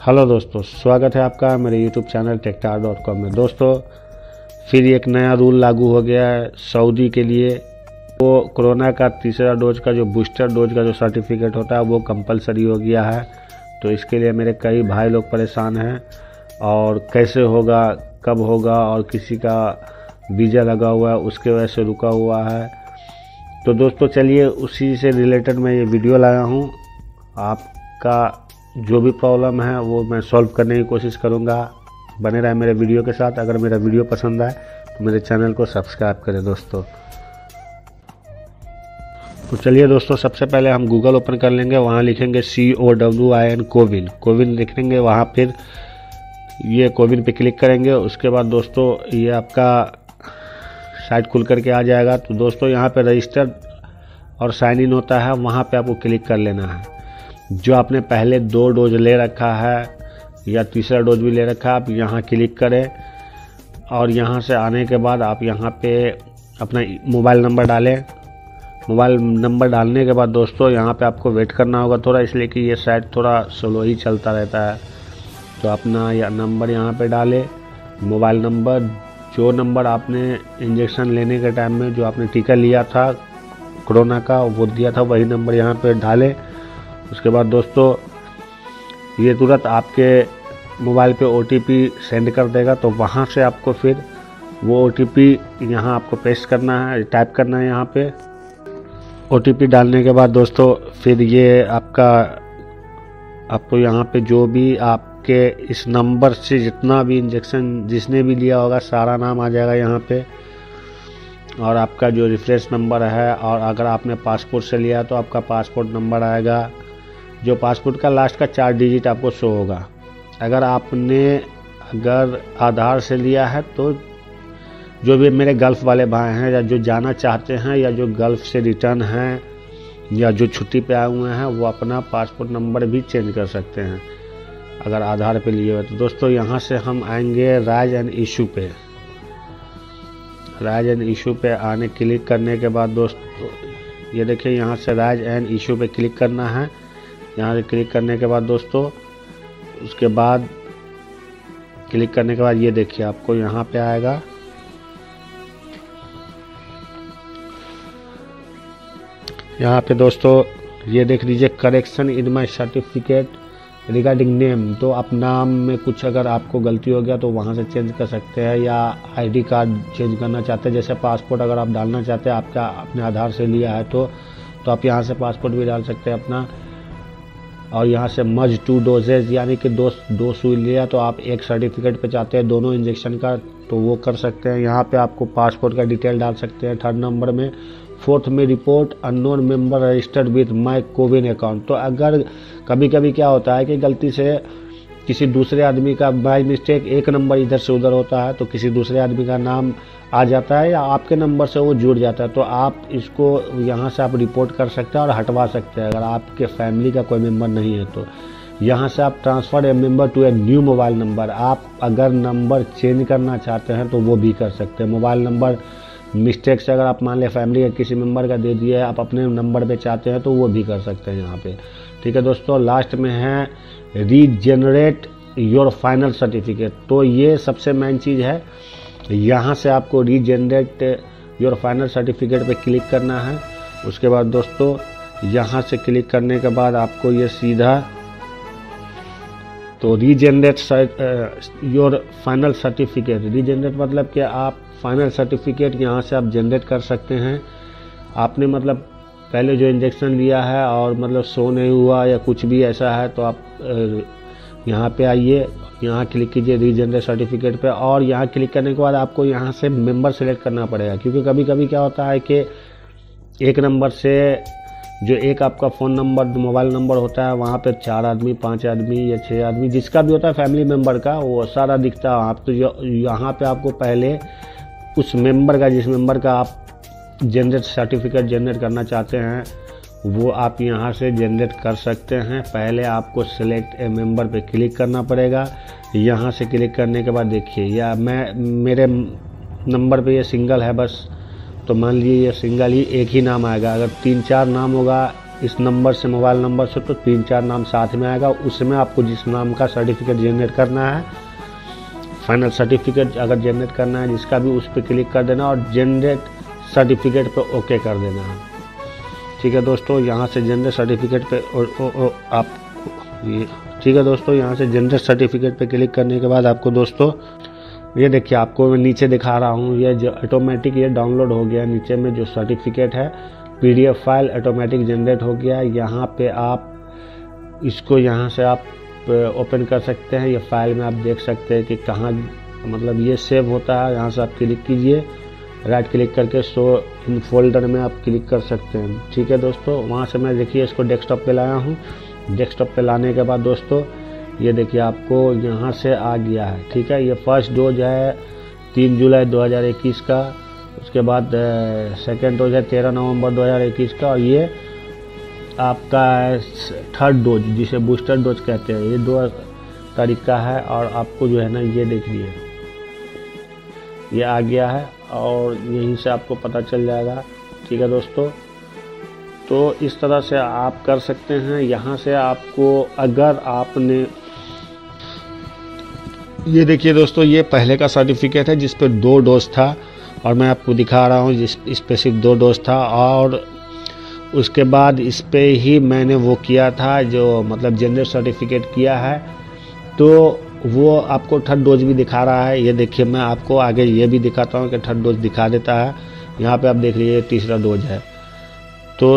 Hello दोस्तों, स्वागत है आपका मेरे यूट्यूब चैनल techtar.com में। दोस्तों, फिर एक नया रूल लागू हो गया है सऊदी के लिए। वो कोरोना का तीसरा डोज का जो बूस्टर डोज का जो सर्टिफिकेट होता है वो कंपलसरी हो गया है। तो इसके लिए मेरे कई भाई लोग परेशान हैं और कैसे होगा, कब होगा, और किसी का वीज़ा लगा हुआ है उसके वजह से रुका हुआ है। तो दोस्तों चलिए उसी से रिलेटेड मैं ये वीडियो लाया हूँ। आपका जो भी प्रॉब्लम है वो मैं सॉल्व करने की कोशिश करूँगा। बने रहे मेरे वीडियो के साथ। अगर मेरा वीडियो पसंद आए तो मेरे चैनल को सब्सक्राइब करें दोस्तों। तो चलिए दोस्तों, सबसे पहले हम गूगल ओपन कर लेंगे। वहाँ लिखेंगे COWIN कोविन लिख लेंगे। वहाँ फिर ये कोविन पे क्लिक करेंगे। उसके बाद दोस्तों ये आपका साइट खुल करके आ जाएगा। तो दोस्तों यहाँ पे रजिस्टर और साइन इन होता है, वहाँ पे आपको क्लिक कर लेना है। जो आपने पहले 2 डोज ले रखा है या तीसरा डोज भी ले रखा है, आप यहाँ क्लिक करें और यहाँ से आने के बाद आप यहाँ पे अपना मोबाइल नंबर डालें। मोबाइल नंबर डालने के बाद दोस्तों यहाँ पे आपको वेट करना होगा थोड़ा, इसलिए कि ये साइट थोड़ा स्लो ही चलता रहता है। तो अपना या नंबर यहाँ पे डालें, मोबाइल नंबर, जो नंबर आपने इंजेक्शन लेने के टाइम में जो आपने टीका लिया था कोरोना का वो दिया था, वही नंबर यहाँ पे डालें। उसके बाद दोस्तों ये तुरंत आपके मोबाइल पे OTP सेंड कर देगा। तो वहाँ से आपको फिर वो OTP यहाँ आपको पेस्ट करना है, टाइप करना है यहाँ पे। OTP डालने के बाद दोस्तों फिर ये आपको यहाँ पे जो भी आपके इस नंबर से जितना भी इंजेक्शन जिसने भी लिया होगा सारा नाम आ जाएगा यहाँ पे, और आपका जो रेफरेंस नंबर है, और अगर आपने पासपोर्ट से लिया तो आपका पासपोर्ट नंबर आएगा। जो पासपोर्ट का लास्ट का 4 डिजिट आपको शो होगा। अगर आधार से लिया है तो जो भी मेरे गल्फ़ वाले भाई हैं या जो जाना चाहते हैं या जो गल्फ़ से रिटर्न हैं या जो छुट्टी पे आए हुए हैं वो अपना पासपोर्ट नंबर भी चेंज कर सकते हैं अगर आधार पे लिए हुए। तो दोस्तों यहाँ से हम आएंगे राइज एंड इशू पे। राइज एंड इशू पे आने क्लिक करने के बाद दोस्तों ये देखिए यहाँ से राइज एंड इशू पे क्लिक करना है। यहाँ से क्लिक करने के बाद दोस्तों उसके बाद क्लिक करने के बाद ये देखिए आपको यहाँ पे आएगा। यहाँ पे दोस्तों ये देख लीजिए, correction in my certificate regarding name. तो आप नाम में कुछ अगर आपको गलती हो गया तो वहाँ से चेंज कर सकते हैं, या ID कार्ड चेंज करना चाहते हैं, जैसे पासपोर्ट अगर आप डालना चाहते हैं आपका अपने आधार से लिया है तो आप यहाँ से पासपोर्ट भी डाल सकते हैं अपना। और यहाँ से मर्ज 2 डोजेज, यानी कि दो सुई लिया तो आप एक सर्टिफिकेट पे चाहते हैं दोनों इंजेक्शन का तो वो कर सकते हैं। यहाँ पे आपको पासपोर्ट का डिटेल डाल सकते हैं 3rd नंबर में। 4th में report unknown member registered with my CoWIN account. तो अगर कभी कभी क्या होता है कि गलती से किसी दूसरे आदमी का बाय मिस्टेक एक नंबर इधर से उधर होता है तो किसी दूसरे आदमी का नाम आ जाता है या आपके नंबर से वो जुड़ जाता है, तो आप इसको यहाँ से आप रिपोर्ट कर सकते हैं और हटवा सकते हैं अगर आपके फैमिली का कोई मेंबर नहीं है तो। यहाँ से आप transfer a member to a new mobile number, आप अगर नंबर चेंज करना चाहते हैं तो वो भी कर सकते हैं। मोबाइल नंबर मिस्टेक से अगर आप मान लें फैमिली का किसी मेंबर का दे दिए, आप अपने नंबर पे चाहते हैं तो वो भी कर सकते हैं यहाँ पे। ठीक है दोस्तों, लास्ट में है रीजनरेट योर फाइनल सर्टिफिकेट। तो ये सबसे मेन चीज़ है। यहाँ से आपको रीजनरेट योर फाइनल सर्टिफिकेट पे क्लिक करना है। उसके बाद दोस्तों यहाँ से क्लिक करने के बाद आपको ये सीधा तो regenerate your final certificate, regenerate मतलब कि आप फाइनल सर्टिफिकेट यहाँ से आप जनरेट कर सकते हैं। आपने मतलब पहले जो इंजेक्शन लिया है और मतलब शो नहीं हुआ या कुछ भी ऐसा है तो आप यहाँ पे आइए, यहाँ क्लिक कीजिए रीजनरेट सर्टिफिकेट पे, और यहाँ क्लिक करने के बाद आपको यहाँ से मेंबर सेलेक्ट करना पड़ेगा। क्योंकि कभी कभी क्या होता है कि एक नंबर से जो एक आपका फ़ोन नंबर मोबाइल नंबर होता है वहाँ पे 4 आदमी 5 आदमी या 6 आदमी जिसका भी होता है फैमिली मेम्बर का वो सारा दिखता है आप। तो यहाँ पे आपको पहले उस मेंबर का, जिस मेंबर का आप जनरेट सर्टिफिकेट जनरेट करना चाहते हैं वो आप यहाँ से जनरेट कर सकते हैं। पहले आपको सेलेक्ट ए मेंबर पे क्लिक करना पड़ेगा। यहाँ से क्लिक करने के बाद देखिए या मेरे नंबर पे ये सिंगल है बस, तो मान लीजिए ये सिंगल ही एक ही नाम आएगा। अगर 3-4 नाम होगा इस नंबर से, मोबाइल नंबर से, तो 3-4 नाम साथ में आएगा। उसमें आपको जिस नाम का सर्टिफिकेट जनरेट करना है, फाइनल सर्टिफिकेट अगर जनरेट करना है जिसका भी, उस पर क्लिक कर देना और जनरेट सर्टिफिकेट पे ओके कर देना है। ठीक है दोस्तों, यहाँ से जनरेट सर्टिफिकेट पे आप ये, ठीक है दोस्तों, यहाँ से जनरेट सर्टिफिकेट पे क्लिक करने के बाद आपको दोस्तों ये देखिए, आपको मैं नीचे दिखा रहा हूँ, ये जो ऑटोमेटिक ये डाउनलोड हो गया। नीचे में जो सर्टिफिकेट है PDF फाइल ऑटोमेटिक जनरेट हो गया। यहाँ पे आप इसको यहाँ से आप ओपन कर सकते हैं। ये फाइल में आप देख सकते हैं कि कहाँ मतलब ये सेव होता है। यहाँ से आप क्लिक कीजिए, राइट क्लिक करके शो इन फोल्डर में आप क्लिक कर सकते हैं। ठीक है दोस्तों, वहाँ से मैं देखिए इसको डेस्कटॉप पे लाया हूँ। डेस्कटॉप पे लाने के बाद दोस्तों ये देखिए आपको यहाँ से आ गया है। ठीक है, ये फर्स्ट डोज है 3 जुलाई 2021 का, उसके बाद सेकेंड डोज है 13 नवंबर 2021 का, और ये आपका थर्ड डोज जिसे बूस्टर डोज कहते हैं, ये 2 तारीख का है। और आपको जो है ना ये देख लीजिए ये आ गया है और यहीं से आपको पता चल जाएगा। ठीक है दोस्तों, तो इस तरह से आप कर सकते हैं। यहाँ से आपको अगर आपने ये देखिए दोस्तों, ये पहले का सर्टिफिकेट है जिस पे 2 डोज था और मैं आपको दिखा रहा हूँ जिस इस पे सिर्फ 2 डोज था। और उसके बाद इस पे ही मैंने वो किया था जो मतलब जनरेट सर्टिफिकेट किया है, तो वो आपको थर्ड डोज भी दिखा रहा है। ये देखिए, मैं आपको आगे ये भी दिखाता हूँ कि थर्ड डोज दिखा देता है। यहाँ पे आप देख लीजिए तीसरा डोज है। तो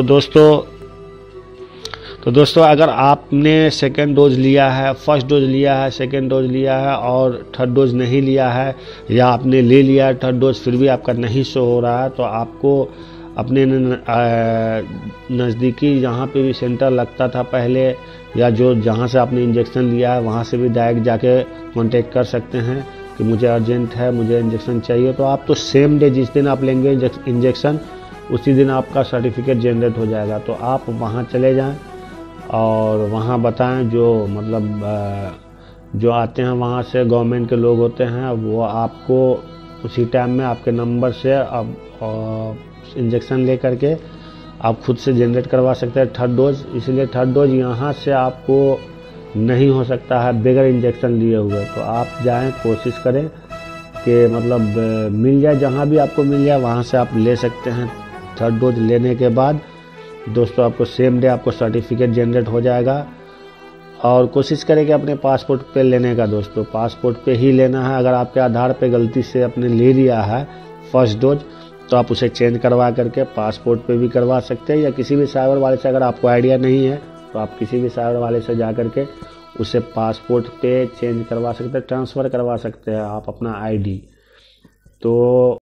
दोस्तों अगर आपने सेकेंड डोज लिया है, फर्स्ट डोज लिया है, सेकेंड डोज लिया है और थर्ड डोज नहीं लिया है, या आपने ले लिया है थर्ड डोज फिर भी आपका नहीं शो हो रहा है, तो आपको अपने नज़दीकी जहाँ पे भी सेंटर लगता था पहले, या जो जहाँ से आपने इंजेक्शन लिया है वहाँ से भी डायरेक्ट जाके कांटेक्ट कर सकते हैं कि मुझे अर्जेंट है, मुझे इंजेक्शन चाहिए। तो आप तो सेम डे जिस दिन आप लेंगे इंजेक्शन उसी दिन आपका सर्टिफिकेट जनरेट हो जाएगा। तो आप वहाँ चले जाएं और वहाँ बताएं, जो मतलब जो आते हैं वहाँ से गवर्नमेंट के लोग होते हैं, वो आपको उसी टाइम में आपके नंबर से अब इंजेक्शन ले करके आप खुद से जनरेट करवा सकते हैं थर्ड डोज। इसलिए थर्ड डोज यहाँ से आपको नहीं हो सकता है बगैर इंजेक्शन लिए हुए। तो आप जाएं, कोशिश करें कि मतलब मिल जाए, जहाँ भी आपको मिल जाए वहाँ से आप ले सकते हैं। थर्ड डोज लेने के बाद दोस्तों आपको सेम डे आपको सर्टिफिकेट जनरेट हो जाएगा। और कोशिश करें कि अपने पासपोर्ट पे लेने का दोस्तों, पासपोर्ट पे ही लेना है। अगर आपके आधार पे गलती से आपने ले लिया है फर्स्ट डोज तो आप उसे चेंज करवा करके पासपोर्ट पे भी करवा सकते हैं, या किसी भी साइबर वाले से, अगर आपको आइडिया नहीं है तो आप किसी भी साइबर वाले से जा करके उसे पासपोर्ट पे चेंज करवा सकते हैं, ट्रांसफ़र करवा सकते हैं आप अपना ID। तो